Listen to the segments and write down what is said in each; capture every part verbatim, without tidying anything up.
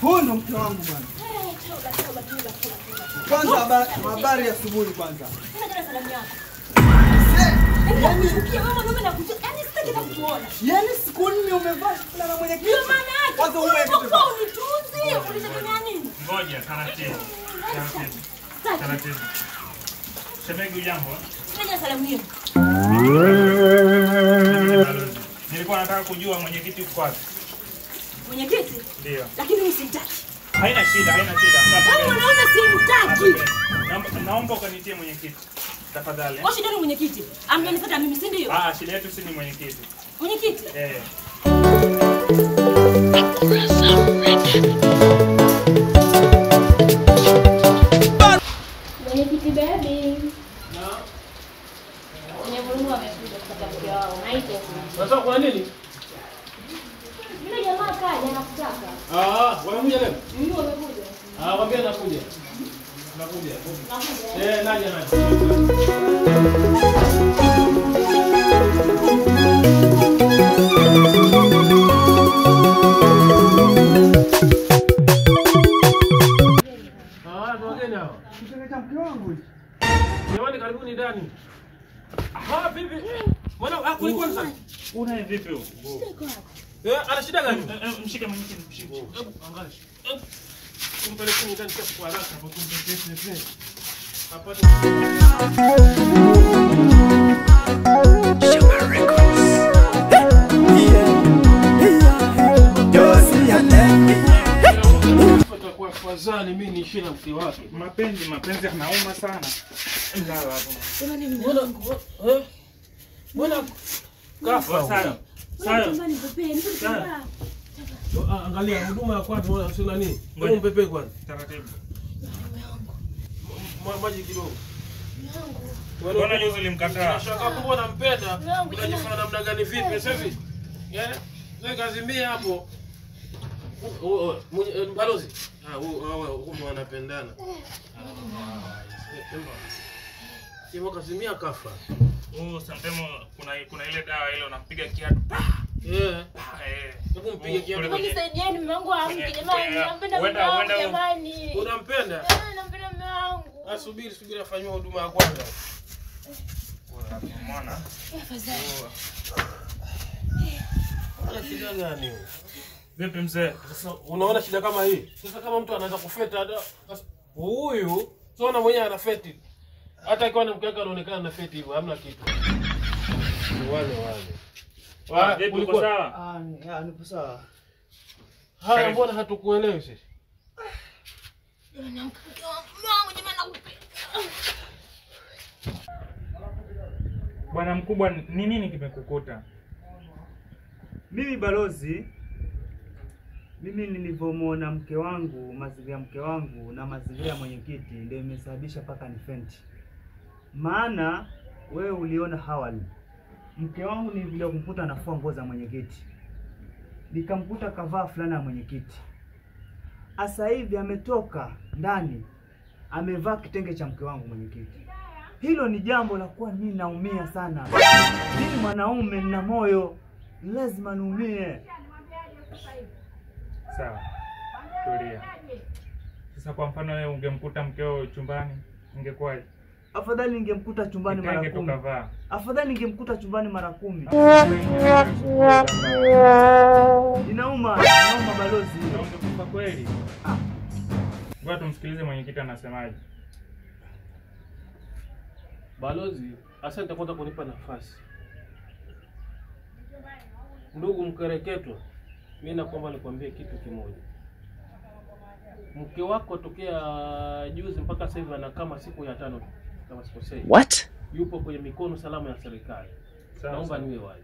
Huyu ndo mke wangu bwana. Kwanza habari ya asubuhi kwanza. Nenda salamu yako. Yaani ukiwa wewe mwanaume na kuja, yaani sitaki kukuona. Yaani siku nne umevaa fulana na mwenye kiti. Ndio maana yake. Kwanza umeweka kitu. Kwa unituzi, ulishatumia nini? Ngoja taratibu. Taratibu. Taratibu. Shemegi ujambo? Nenda salamu hiyo. Nilikuwa nataka kujua mwenyekiti uko wapi? Mwenyekiti? Ndio. Lakini mimi simtaki. Haina shida, haina shida. Kama mwanaume simtaki. Naomba naomba ukanitie mwenyekiti. Tafadhali. Kwa shida ni mwenyekiti. Amenifuata mimi si ndio? Ah, shida yetu si ni mwenyekiti. Mwenyekiti? Eh. Mwenyekiti baby. Na. Nimevurumwa amekuja kupata mke wao. Naitwa. Sasa kwa nini? Yule jamaa kaja anakutaka. Ah, wamekuja leo? Mimi wamekuja. Ah, waambie nakuja. Nakuja. Nakuja. Eh, naja naja. Ah, ndo wageni hao. Kitaka mke wangu hivi. Jamani karibuni ndani. Ah, vipi? Mbona ah kulikuwa sasa? Una vipi huko? Eh, ana shida gani? Mshike mwenyekiti, mshike. Angalia. Kumpelekeni ndani kwa haraka hapo tumpelekeni. Hapata. Sugar Records. Josi ya nene. Kwa fadhali mimi niishi na mke wake. Mapenzi, mapenzi yanauma sana. Lala hapo. Mbona eh? Mbona kafa? Sawa. Sawa. Sawa. Angalia huduma ya kwanza wala sio nani? Wewe mpepe kwanza. Taratibu. Maji kidogo. Mbona juzi ulimkataa? Shaka kubwa nampenda. Unajifanya namna gani vipi sasa hivi? Eh? Wewe kazimia hapo. Oh, balozi. Ah, wao huko wanapendana. Sio kazimia kafa. Oh, sometimes kuna kuna ile dawa ile unampiga kiatu. Eh. Eh. Hebu mpige kiatu. Hebu nisaidieni mume wangu amke jamani. Nampenda mume Wenda- wangu wenda- jamani. Unampenda? Eh, nampenda mume wangu. Asubiri, subiri afanywe huduma ya kwanza. Unaona? Afadhali. Ana shida gani wewe? Vipi mzee? Sasa unaona shida kama hii? Sasa kama mtu anaanza kufeta hata huyu, sio na mwenyewe ana feti. Hata ikiwa mke wake anaonekana na feti hivyo, hamna kitu. Wale wale. Wa, vipi uko sawa? Ah, ya nipo sawa. Haya, mbona hatukuelewi sisi? Jamani, mke wangu jamani nakupenda. Bwana mkubwa, ni nini kimekukuta? Mimi balozi, mimi nilivyomuona mke wangu, mazingira ya mke wangu na mazingira ya mwenyekiti ndio imesababisha paka ni fenti. Maana wewe uliona hawali. Mke wangu ni vile kumkuta anafua nguo za mwenyekiti. Nikamkuta kavaa fulana ya mwenyekiti. Asa hivi ametoka ndani amevaa kitenge cha mke wangu mwenyekiti. Hilo ni jambo la kuwa mimi naumia sana. Mimi mwanaume nina moyo, lazima niumie. Sawa. Tulia. Sasa kwa mfano wewe ungemkuta mkeo chumbani, ingekuwaje? Afadhali ningemkuta chumbani mara Kitenge kumi. tukavaa. Afadhali ningemkuta chumbani mara kumi. Inauma, inauma balozi. Ungekufa kweli. Ngoja tumsikilize mwenyekiti anasemaje. Balozi, asante kwanza kunipa nafasi. Ndugu mkereketwa, mimi naomba nikwambie kitu kimoja. Mke wako tokea juzi mpaka sasa hivi ana kama siku ya tano kama sikosei. What? Yupo kwenye mikono salama ya serikali. Sawa, Naomba sawa. niwe wazi.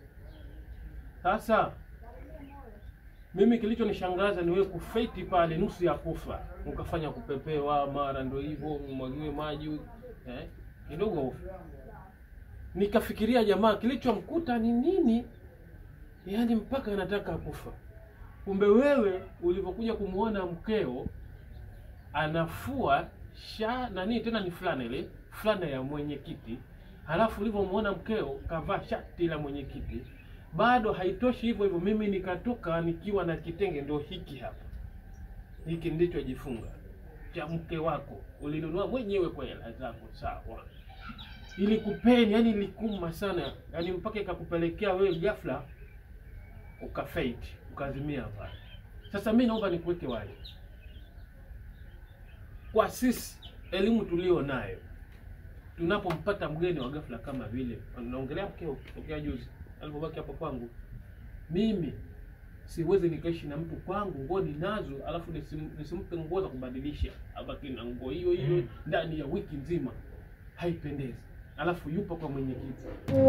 Sasa mimi kilichonishangaza ni wewe kufeti pale nusu ya kufa. Ukafanya kupepewa mara ndio hivyo umwagiwe maji eh kidogo hofu. Nikafikiria jamaa kilichomkuta ni nini? Yaani mpaka anataka kufa. Kumbe wewe ulivyokuja kumuona mkeo anafua sha nani tena ni fulana ile, fulana ya mwenyekiti. Halafu ulivyomuona mkeo kavaa shati la mwenyekiti. Bado haitoshi hivyo hivyo, mimi nikatoka nikiwa na kitenge ndio hiki hapa. hiki ndicho jifunga cha mke wako, ulinunua mwenyewe kwa hela zako, sawa. Ilikupeni, yani ilikuma sana, yani mpaka ikakupelekea wewe ghafla ukafake, ukazimia pale. Sasa mimi naomba nikuweke wazi. Kwa sisi elimu tulio nayo, tunapompata mgeni wa ghafla kama vile naongelea mkeo tokea juzi alipobaki hapo kwangu, mimi siwezi nikaishi na mtu kwangu nguo ninazo alafu nisim, nisimpe nguo za kubadilisha abaki na nguo hiyo hiyo mm. ndani ya wiki nzima, haipendezi. Alafu yupo kwa mwenyekiti.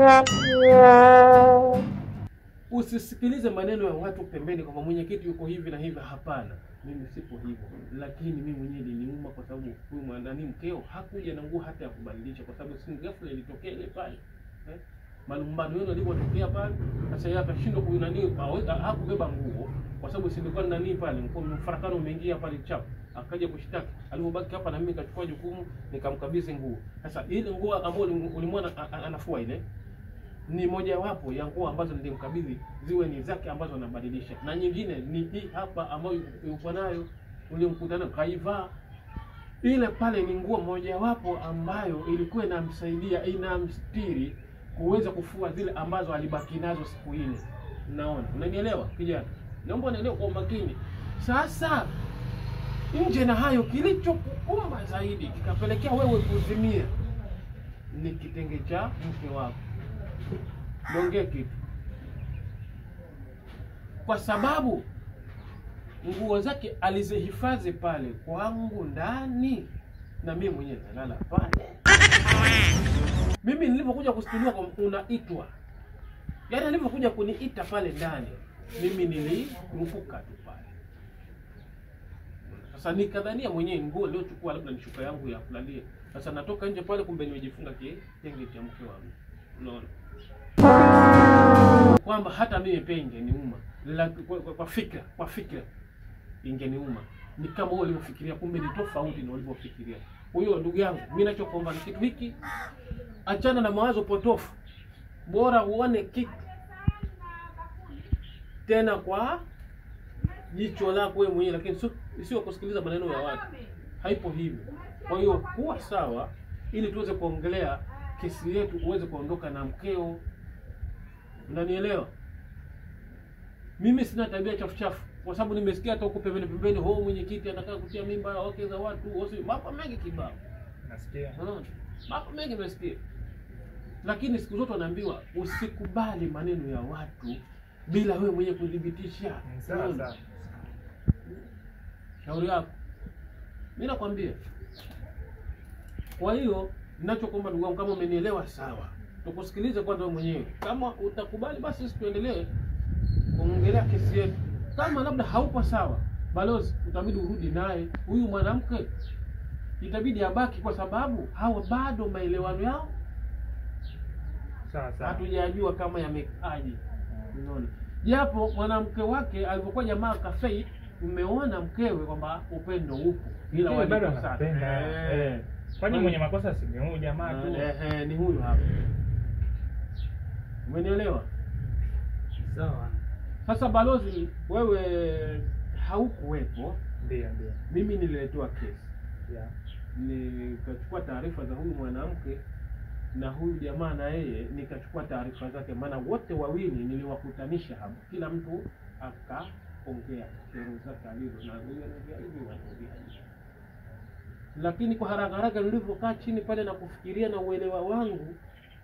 Usisikilize maneno ya watu pembeni kwamba mwenyekiti yuko hivi na hivi. Hapana, mimi sipo hivyo, lakini mimi mwenyewe niliuma kwa sababu huyu mwanani mkeo hakuja na nguo hata ya kubadilisha, kwa sababu si ghafla ilitokea ile pale eh? Malumbano yenu yalipotokea pale, sasa yeye akashindwa kunani, hakubeba nguo kwa sababu si nilikuwa nani pale, mfarakano umeingia pale chap, akaja kushtaki. Alipobaki hapa na mimi nikachukua jukumu nikamkabidhi nguo. Sasa ile nguo ambayo ulimwona anafua ile ni moja wapo ya nguo ambazo nilimkabidhi ziwe ni zake ambazo anabadilisha, na nyingine ni hii hapa ambayo yuko nayo ulimkutana kaivaa. Ile pale ni nguo moja wapo ambayo ilikuwa inamsaidia, inamstiri kuweza kufua zile ambazo alibaki nazo siku ile. Unaona? Unanielewa kijana? Naomba unielewe kwa makini. Sasa nje na hayo, kilichokukumba zaidi kikapelekea wewe kuzimia ni kitenge cha mke wako. Donge kitu. Kwa sababu nguo zake alizihifadhi pale kwangu ndani na mimi mwenyewe nalala pale. Mimi nilipokuja kustudiwa kwa unaitwa, yaani nilipokuja kuniita pale ndani, mimi nilirupuka tu pale. Sasa nikadhania mwenyewe nguo leo chukua labda ni shuka yangu ya kulalia. Sasa natoka nje pale, kumbe nimejifunga kitenge cha mke wangu. Unaona? Kwamba hata mimi penge niuma. Kwa, kwa, kwa fikra, kwa fikra ingeniuma. Ni kama wewe ulivyofikiria, kumbe ni tofauti na ulivyofikiria. Kwa hiyo ndugu yangu, mimi ninachokuomba ni kitu hiki. Achana na mawazo potofu. Bora uone kitu tena kwa jicho lako wewe mwenyewe, lakini sio sio kusikiliza maneno ya watu. Haipo hivyo. Kwa hiyo kuwa sawa ili tuweze kuongelea kesi yetu, uweze kuondoka na mkeo. Unanielewa? Mimi sina tabia chafu chafu, kwa sababu nimesikia hata huko pembeni pembeni, ho mwenyekiti anataka kutia mimba wake za watu, wasi mambo mengi kibao. Nasikia. Unaona? Mambo mengi nimesikia. Lakini siku zote wanaambiwa usikubali maneno ya watu bila wewe mwenyewe kudhibitisha. Sawa sawa. Shauri yako. Mimi nakwambia. Kwa hiyo ninachokuomba ndugu wangu, kama umenielewa sawa, tukusikilize kwanza wewe mwenyewe. Kama utakubali basi sisi tuendelee kuongelea kesi yetu. Kama labda haupo sawa, balozi utabidi urudi naye. Huyu mwanamke itabidi abaki, kwa sababu hawa bado maelewano yao sawa sawa, hatujajua kama yamekaje. Unaona? Japo mwanamke wake alipokuwa jamaa kafei, umeona mkewe kwamba upendo upo, ila wale bado sana. anapenda. Eh. Kwani mwenye makosa si huyu jamaa tu? Eh, eh, ni huyu hapa. Umenielewa? Sawa. Sasa balozi, wewe haukuwepo. Ndio ndio. Mimi nililetewa kesi. Yeah. Nikachukua taarifa za huyu mwanamke na huyu jamaa, na yeye nikachukua taarifa zake, maana wote wawili niliwakutanisha hapa. Kila mtu akaongea kero zake alizo na huyu anaongea hivi wanaongea hivi. Lakini kwa haraka haraka nilipokaa chini pale na kufikiria na uelewa wangu,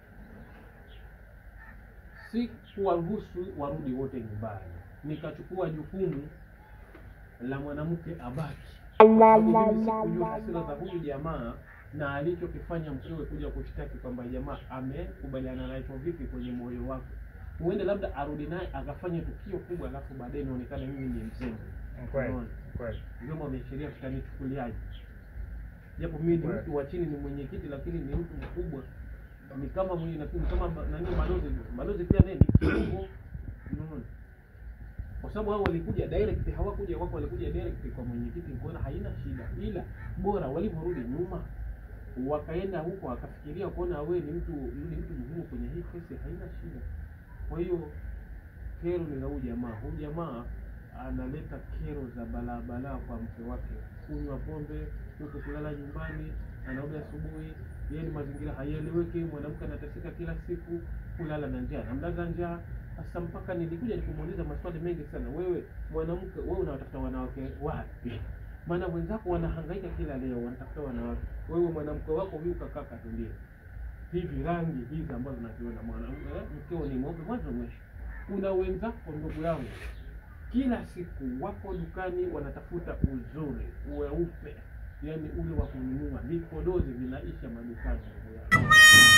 si kuwaruhusu warudi wote nyumbani. Nikachukua jukumu la mwanamke abaki. Mimi sikujua hasira za huyu jamaa na alichokifanya mkewe kuja kushtaki kwamba jamaa amekubaliana naye vipi kwenye moyo wako. Uende labda arudi naye akafanya tukio kubwa, alafu baadaye inaonekana mimi ni mzembe. Kweli. Kweli. Ndio mwameashiria tutanichukuliaje? Japo mimi ni mtu wa chini, ni mwenyekiti, lakini ni mtu mkubwa. Ni kama mwenye na kama nani balozi, balozi pia nini kidogo. Unaona? Kwa sababu hao walikuja direct, hawakuja wako, walikuja direct kwa mwenyekiti, nikaona haina shida. Ila bora waliporudi nyuma wakaenda huko akafikiria kuona wewe ni mtu ni mtu muhimu kwenye hii kesi, haina shida. Kwa hiyo kero ni la huyu jamaa. Huyu jamaa analeta kero za balaa balaa kwa mke wake, kunywa pombe, kuto kulala nyumbani, anaoga asubuhi, yeye ni mazingira haieleweki, mwanamke anateseka kila siku, kulala na njaa, namlaza njaa. Sasa mpaka nilikuja nikumuuliza maswali mengi sana, wewe mwanamke, wewe unatafuta wanawake wapi? Maana wenzako wanahangaika kila leo wanatafuta wanawake, wewe mwanamke wako huyu kakaa katulia. Hivi rangi hizi ambazo naziona mwanamke mkeo ni mweupe mwanzo mwisho. Kuna wenzako ndugu yangu kila siku wako dukani wanatafuta uzuri, weupe, yani ule wa kununua, vipodozi vinaisha madukani ndugu yangu.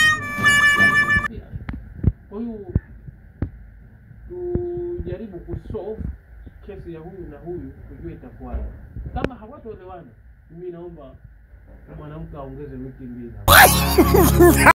Kwa hiyo tujaribu kusolve kesi ya huyu na huyu tujue itakuwaje. Kama hawatoelewana, mimi naomba mwanamke aongeze wiki mbili.